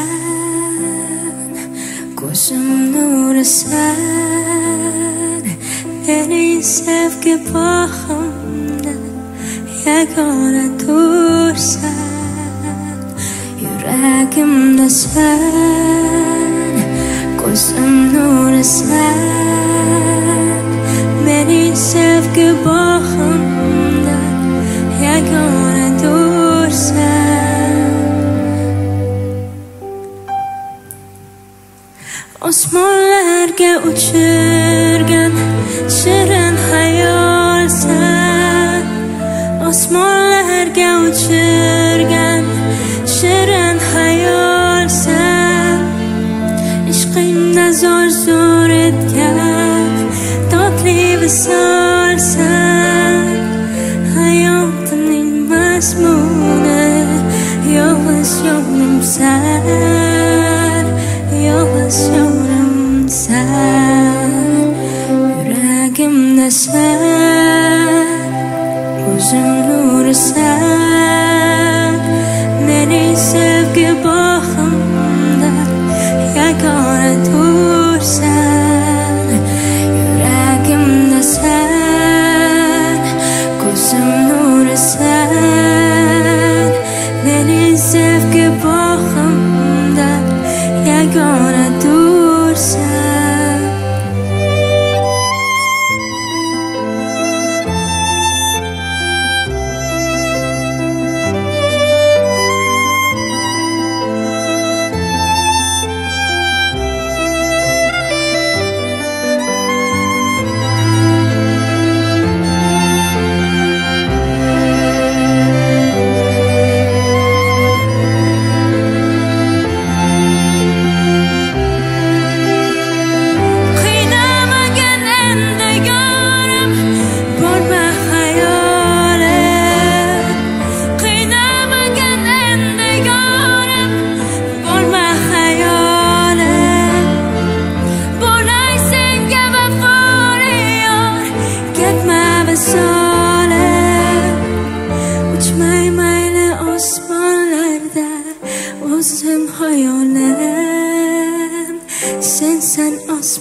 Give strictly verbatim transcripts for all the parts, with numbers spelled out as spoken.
sen, ko'zim nurisan, mening sevgi bog'imda yagona tursan, yuragimda sen, ko'zim nurisan, mening sevgi bog'imda yagona tursan. Osmonlarga uchirgan shirin hayolsan, osmonlarga uchirgan shirin hayolsan, ishqingda zo'r zo'r etgan totli visolsan, hayotimning mazmuni yolg'iz yo'limsan, yolg'iz yo'limsan, yuragimda sen, ko'zim nurisan, mening sevgi bog'imda yagona tursan, yuragimda sen, ko'zim nurisan, mening sevgi bog'imda yagona tursan. Uchmay mayli osmonlarda o'zim xayolim, sensan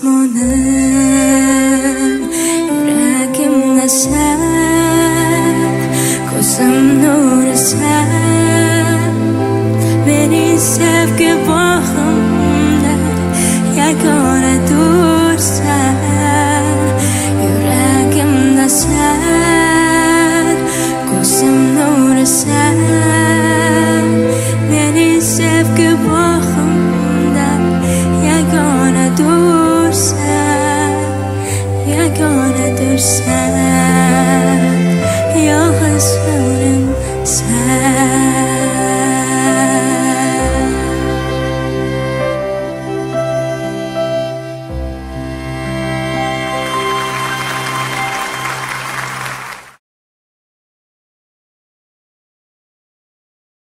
osmonim, yuragimda sen, ko'zim nurisan, mening sevgi bog'imda yagona tursan, yuragimda sen, ko'zim nurisan, mening sevgi bog'imda